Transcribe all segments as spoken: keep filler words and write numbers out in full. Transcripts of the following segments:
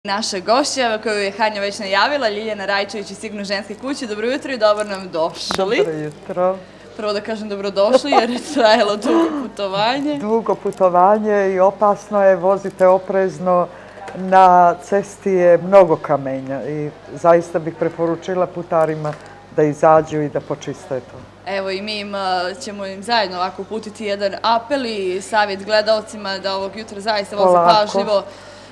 Naša gošća koju je Hanja već najavila, Ljiljana Rajčević iz Sigurno ženske kuće. Dobro jutro i dobro nam došli. Dobro jutro. Prvo da kažem dobrodošli jer je trajalo dugo putovanje. Dugo putovanje i opasno je, vozite oprezno. Na cesti je mnogo kamenja i zaista bih preporučila putarima da izađu i da počiste to. Evo i mi im, ćemo im zajedno ovako uputiti jedan apel i savjet gledalcima da ovog jutra zaista voze pažljivo,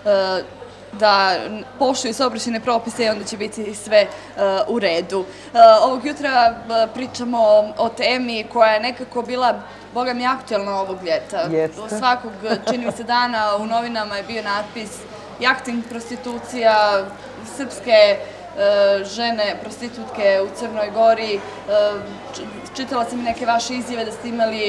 da poštuju saobraćajne propise i onda će biti sve u redu. Ovog jutra pričamo o temi koja je nekako bila, boga mi, aktuelna ovog ljeta. Jeste. Svakog, čini mi se, dana u novinama je bio natpis jahting prostitucija, srpske žene prostitutke u Crnoj Gori. Čitala sam i neke vaše izjave da ste imali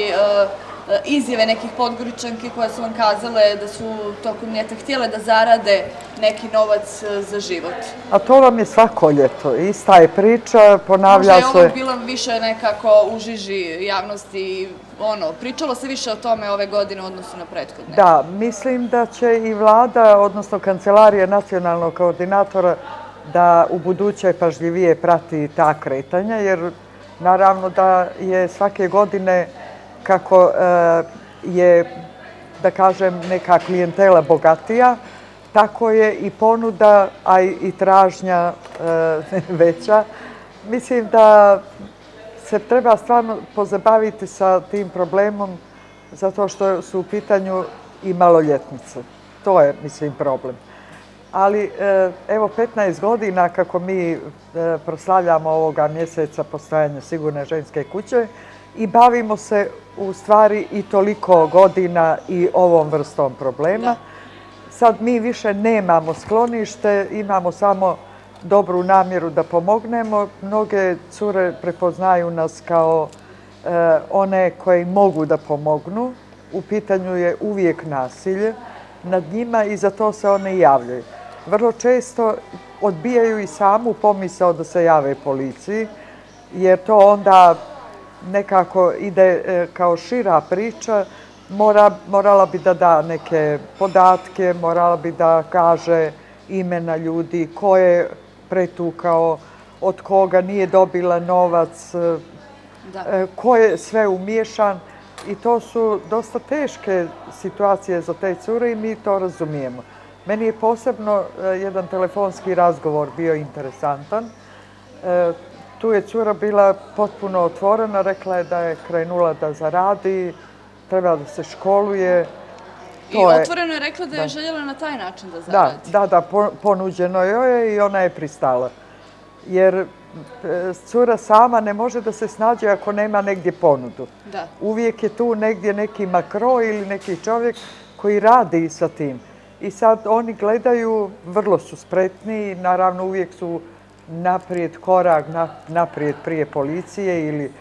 izjave nekih Podgoričanki koje su vam kazale da su tokom ljeta htjele da zarade neki novac za život. A to vam je svako ljeto. Ista je priča, ponavlja se. Možda je ovo bilo više nekako u žiži javnosti. Pričalo se više o tome ove godine u odnosu na prethodne. Da, mislim da će i vlada, odnosno kancelarija nacionalnog koordinatora, da u buduće pažljivije prati ta kretanja, jer naravno da je svake godine kako je, da kažem, neka klijentela bogatija, tako je i ponuda, a i tražnja veća. Mislim da se treba stvarno pozabaviti sa tim problemom zato što su u pitanju i maloljetnice. To je, mislim, problem. Ali evo petnaest godina kako mi proslavljamo ovoga mjeseca postojanja Sigurne ženske kuće i bavimo se u stvari i toliko godina i ovom vrstom problema. Sad mi više nemamo sklonište, imamo samo dobru namjeru da pomognemo. Mnoge cure prepoznaju nas kao one koje mogu da pomognu. U pitanju je uvijek nasilje nad njima i za to se one javljaju. Vrlo često odbijaju i samu pomisao da se jave policiji, jer to onda nekako ide kao šira priča. Morala bi da da neke podatke, morala bi da kaže imena ljudi, ko je pretukao, od koga nije dobila novac, ko je sve umiješan. I to su dosta teške situacije za te cure i mi to razumijemo. Meni je posebno jedan telefonski razgovor bio interesantan. Tu je cura bila potpuno otvorena, rekla je da je krenula da zaradi, treba da se školuje. I otvoreno je rekla da je željela na taj način da zaradi. Da, da, ponuđeno joj je i ona je pristala. Jer cura sama ne može da se snađe ako nema negdje ponudu. Uvijek je tu negdje neki makro ili neki čovjek koji radi sa tim. I sad oni gledaju, vrlo su spretni, naravno uvijek su naprijed korak, naprijed prije policije ili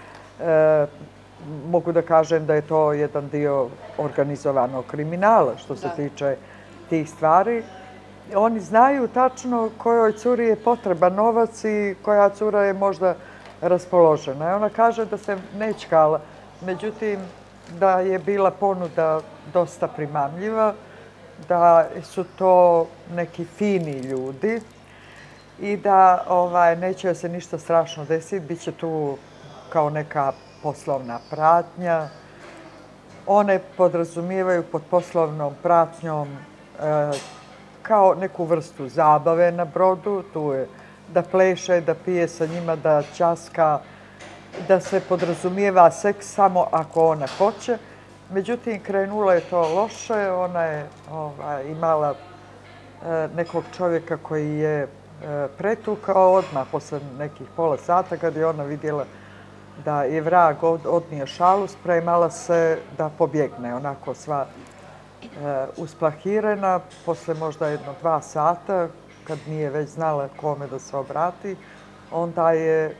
mogu da kažem da je to jedan dio organizovanog kriminala što se tiče tih stvari. Oni znaju tačno kojoj curi je potreban novac i koja cura je možda raspoložena. Ona kaže da se nečkala, međutim da je bila ponuda dosta primamljiva, da su to neki fini ljudi i da neće se ništa strašno desiti, bit će tu kao neka poslovna pratnja. One podrazumijevaju pod poslovnom pratnjom kao neku vrstu zabave na brodu, tu je da pleše, da pije sa njima, da ćaska, da se podrazumijeva seks samo ako ona hoće. Međutim, krenulo je to loše, ona je imala nekog čovjeka koji je pretukao odmah posle nekih pola sata kad je ona vidjela da je vrag odnio šalu, spremala se da pobjegne, onako sva usplahirena. Posle možda jedno dva sata, kad nije već znala kome da se obrati, onda je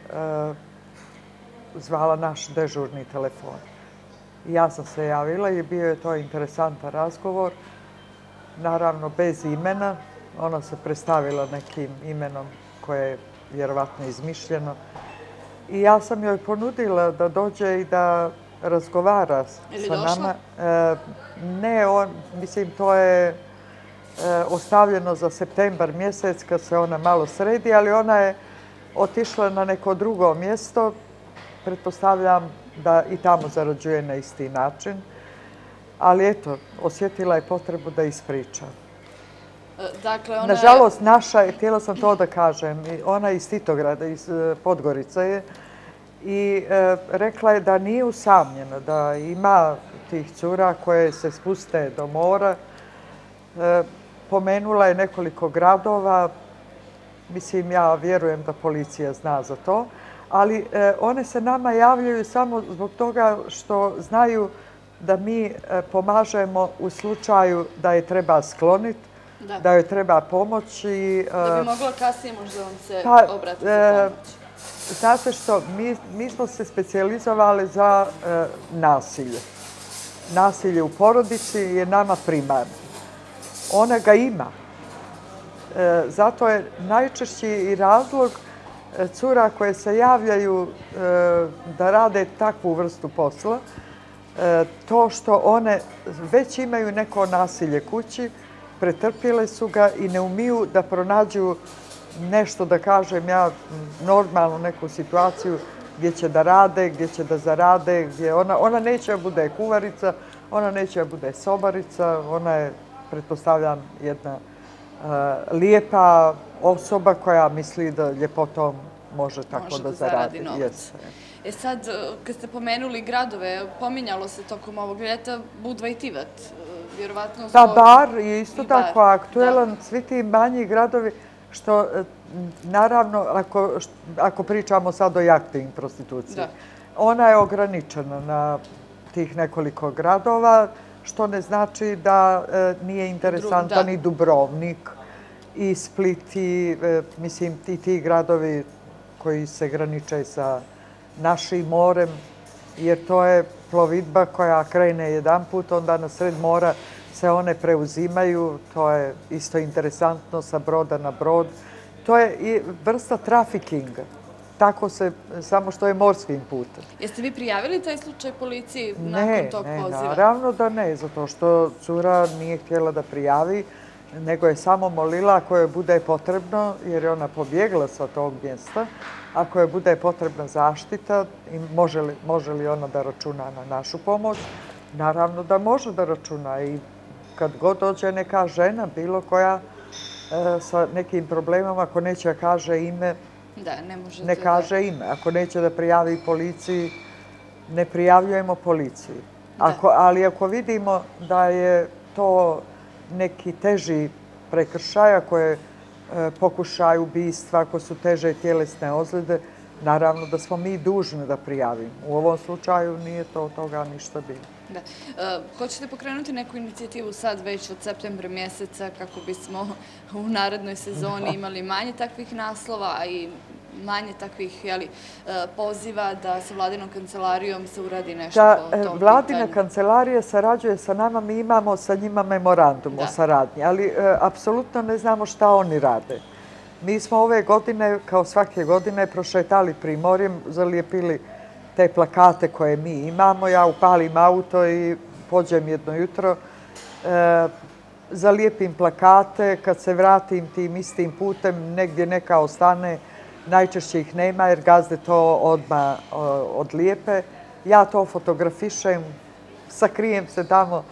zvala naš dežurni telefon. Ja sam se javila i bio je to interesantan razgovor, naravno bez imena. Ona se predstavila nekim imenom koje je vjerovatno izmišljeno. I ja sam joj ponudila da dođe i da razgovara sa nama. Ne, mislim, to je ostavljeno za septembar mjesec kad se ona malo sredi, ali ona je otišla na neko drugo mjesto. Pretpostavljam da i tamo zarađuje na isti način. Ali eto, osjetila je potrebu da ispriča. Dakle, ona... Nažalost, naša je, htjela sam to da kažem, ona je iz Titograda, iz Podgorice je, i e, rekla je da nije usamljena, da ima tih cura koje se spuste do mora. E, pomenula je nekoliko gradova, mislim, ja vjerujem da policija zna za to, ali e, one se nama javljaju samo zbog toga što znaju da mi e, pomažemo u slučaju da je treba skloniti, da. da joj treba pomoć. I, e, da bi mogla kasnije možda vam se pa, obratiti za pomoć. Znate što, mi, mi smo se specijalizovali za e, nasilje. Nasilje u porodici je nama primarno. Ona ga ima. E, zato je najčešći i razlog e, cura koje se javljaju e, da rade takvu vrstu posla, e, to što one već imaju neko nasilje kući, pretrpjele su ga i ne umiju da pronađu nešto, da kažem ja, normalnu neku situaciju gdje će da rade, gdje će da zarade, gdje ona, ona neće da bude kuvarica, ona neće da bude sobarica, ona je, pretpostavljam, jedna uh, lijepa osoba koja misli da ljepotom može tako može da, da zaradi. zaradi novac. E sad, kad ste pomenuli gradove, pominjalo se tokom ovog ljeta Budva i Tivat. Vjerovatno da, Bar je isto tako bar. aktuelan, da. Svi ti manji gradovi, što naravno, ako, ako pričamo sad o jahting prostituciji, da. Ona je ograničena na tih nekoliko gradova, što ne znači da e, nije interesantan da. i Dubrovnik, i Split, i, e, mislim, ti, ti gradovi koji se graniče sa našim morem, jer to je plovidba koja krene jedan put, onda na sred mora se one preuzimaju, to je isto interesantno sa broda na brod. To je i vrsta trafikinga, tako se, samo što je morskim putem. Jeste vi prijavili taj slučaj policiji nakon tog ne, poziva? Ne, naravno da ne, zato što cura nije htjela da prijavi, nego je samo molila ako joj bude potrebno, jer je ona pobjegla sa tog mjesta, ako joj bude potrebna zaštita i može li, može li ona da računa na našu pomoć, naravno da može da računa. I kad god dođe neka žena, bilo koja, e, sa nekim problemom, ako neće da kaže ime, da, ne, ne kaže da... ime. Ako neće da prijavi policiji, ne prijavljujemo policiji. Ako, ali ako vidimo da je to neki teži prekršaj, ako je e, pokušaj ubistva, ako su teže tjelesne ozljede, naravno da smo mi dužni da prijavimo. U ovom slučaju nije to od toga ništa bilo. Da. E, hoćete pokrenuti neku inicijativu sad već od septembra mjeseca kako bismo u narednoj sezoni imali manje takvih naslova i manje takvih jeli, poziva da sa vladinom kancelarijom se uradi nešto da, po tom vladina pitanju? kancelarija sarađuje sa nama, mi imamo sa njima memorandum da. o saradnji, ali e, apsolutno ne znamo šta oni rade. Mi smo ove godine, kao svake godine, prošetali Primorjem, zalijepili te plakate koje mi imamo. Ja upalim auto i pođem jedno jutro, e, zalijepim plakate, kad se vratim tim istim putem, negdje neka ostane, najčešće ih nema jer gazde to odmah odlijepe. Ja to fotografišem, sakrijem se tamo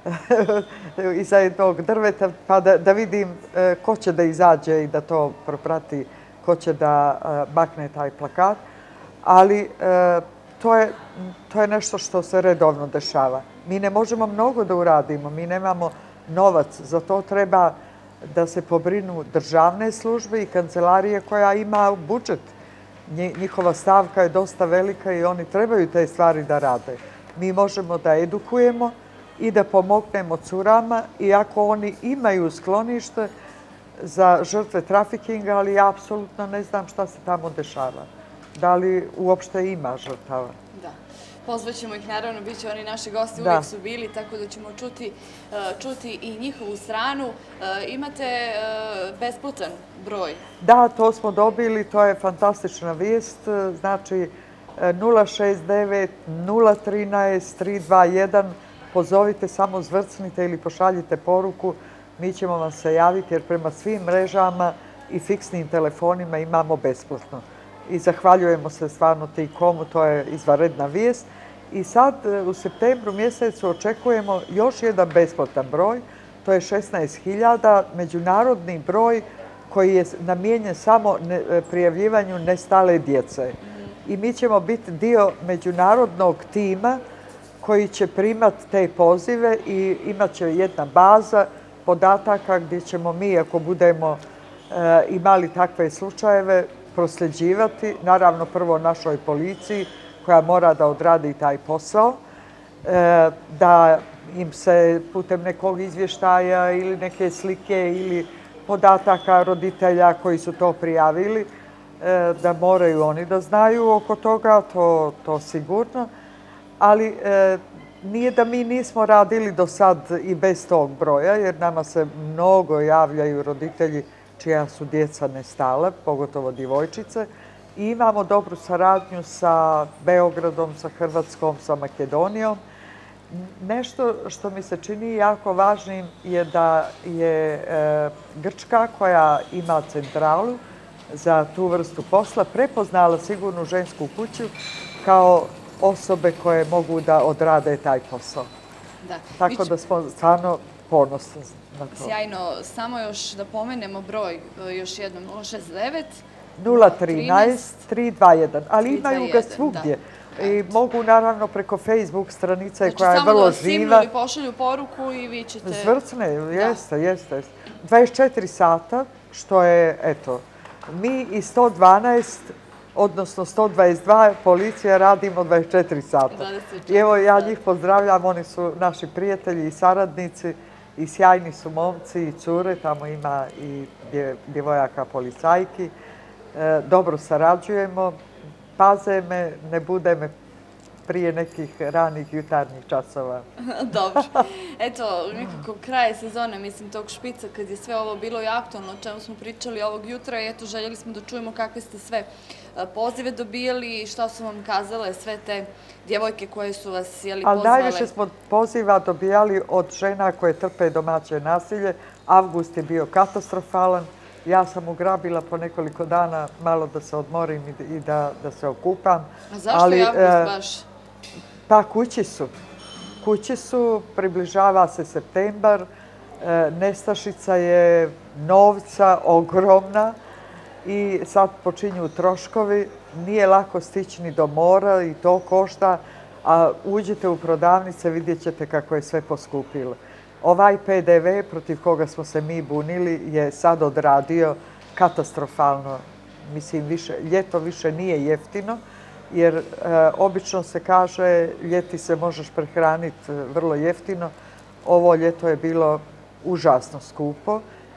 iza jednog drveta pa da, da vidim e, ko će da izađe i da to proprati, ko će da e, makne taj plakat. Ali e, to, je, to je nešto što se redovno dešava. Mi ne možemo mnogo da uradimo, mi nemamo novac, za to treba da se pobrinu državne službe i kancelarije koja ima budžet. Njihova stavka je dosta velika i oni trebaju te stvari da rade. Mi možemo da edukujemo i da pomognemo curama, iako oni imaju sklonište za žrtve trafikinga, ali ja apsolutno ne znam šta se tamo dešava. Da li uopšte ima žrtava? Da. Pozvaćemo ih, naravno, bit će oni naši gosti, uvijek su bili, tako da ćemo čuti, čuti i njihovu stranu. Imate besplatan broj? Da, to smo dobili, to je fantastična vijest. Znači, nula šest devet nula jedan tri tri dva jedan, pozovite, samo zvrcnite ili pošaljite poruku mi ćemo vam se javiti jer prema svim mrežama i fiksnim telefonima imamo besplatno. I zahvaljujemo se stvarno T-Comu, to je izvanredna vijest. I sad u septembru mjesecu očekujemo još jedan besplatan broj, to je šesnaest hiljada, međunarodni broj koji je namijenjen samo prijavljivanju nestale djece. I mi ćemo biti dio međunarodnog tima koji će primati te pozive i imat će jedna baza podataka gdje ćemo mi, ako budemo e, imali takve slučajeve, prosljeđivati, naravno prvo našoj policiji koja mora da odradi taj posao, e, da im se putem nekog izvještaja ili neke slike ili podataka roditelja koji su to prijavili, e, da moraju oni da znaju oko toga, to, to sigurno. Ali e, nije da mi nismo radili do sad i bez tog broja, jer nama se mnogo javljaju roditelji čija su djeca nestala, pogotovo djevojčice. I imamo dobru saradnju sa Beogradom, sa Hrvatskom, sa Makedonijom. Nešto što mi se čini jako važnim je da je e, Grčka, koja ima centralu za tu vrstu posla, prepoznala sigurnu žensku kuću kao osobe koje mogu da odrade taj posao. Da. Tako da smo stvarno ponosni na to. Sjajno. Samo još da pomenemo broj, još jednom, nula šest devet nula trinaest tri dva jedan, ali imaju ga svugdje. Da. I mogu naravno preko Facebook stranice znači, koja je vrlo živa. Znači samo da simnu ili pošalju poruku i vi ćete... Zvrcne, jeste, jeste. dvadeset četiri sata, što je, eto, mi i sto dvanaest, odnosno sto dvadeset dva, policija radimo dvadeset četiri sata. dvadeset četiri I evo ja njih pozdravljam, oni su naši prijatelji i saradnici i sjajni su momci i cure, tamo ima i djevojaka policajki. E, dobro sarađujemo, paze me, ne bude me prije nekih ranih jutarnjih časova. Dobro. Eto, nekako kraje sezone, mislim, tog špica, kad je sve ovo bilo i aktualno, o čemu smo pričali ovog jutra, i eto, željeli smo da čujemo kakve ste sve pozive dobijali i šta su vam kazale sve te djevojke koje su vas, jeli, pozvale. Ali najviše smo poziva dobijali od žena koje trpe domaće nasilje. Avgust je bio katastrofalan. Ja sam ugrabila po nekoliko dana malo da se odmorim i da, da se okupam. A zašto je avgust baš? Pa kući su. Kući su, približava se septembar, nestašica je novca ogromna i sad počinju troškovi. Nije lako stići ni do mora i to košta, a uđete u prodavnice, vidjet ćete kako je sve poskupilo. Ovaj P D V protiv koga smo se mi bunili je sad odradio katastrofalno. Mislim, više, ljeto više nije jeftino, jer e, obično se kaže ljeti se možeš prehraniti vrlo jeftino. Ovo ljeto je bilo užasno skupo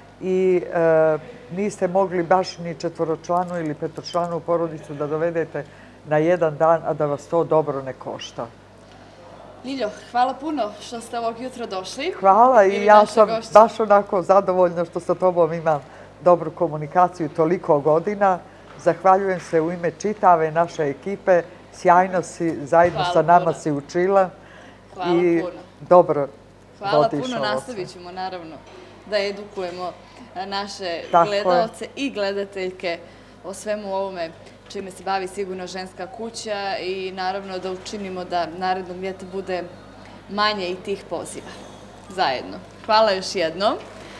i e, niste mogli baš ni četvoročlanu ili petočlanu porodicu da dovedete na jedan dan, a da vas to dobro ne košta. Ljiljo, hvala puno što ste ovog jutra došli. Hvala i ja sam baš onako zadovoljna što sa tobom imam dobru komunikaciju toliko godina. Zahvaljujem se u ime čitave naše ekipe. Sjajno si, zajedno sa nama si učila. Hvala puno. Dobro Hvala puno, nastavit ćemo naravno da edukujemo naše gledalce i gledateljke o svemu ovome čime se bavi sigurno ženska kuća i naravno da učinimo da narednog ljeta bude manje i tih poziva. Zajedno. Hvala još jednom.